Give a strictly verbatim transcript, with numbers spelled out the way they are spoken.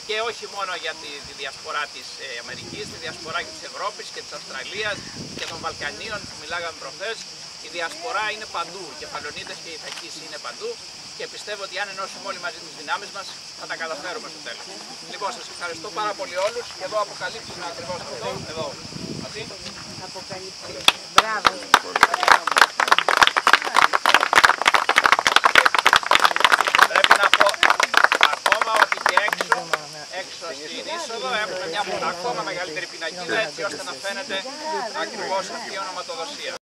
και όχι μόνο για τη, τη διασπορά της ε, Αμερικής, τη διασπορά και της Ευρώπης και της Αυστραλίας και των Βαλκανίων που μιλάγαμε προχθές. Η διασπορά είναι παντού, οι Κεφαλονίτες και οι Ιθακείς είναι παντού και πιστεύω ότι αν ενώσουμε όλοι μαζί τις δυνάμεις μας θα τα καταφέρουμε στο τέλος. Λοιπόν, σας ευχαριστώ πάρα πολύ όλους και εδώ αποκαλύψουμε ακριβώς αυτό, εδώ, μαζί. Αποκαλύψουμε. Μπράβο. Πρέπει να πω ακόμα ότι και έξω, έξω στην είσοδο έχουμε μια ακόμα μεγαλύτερη πινακίδα έτσι ώστε να φαίνεται ακριβώς αυτή η ονοματοδοσία.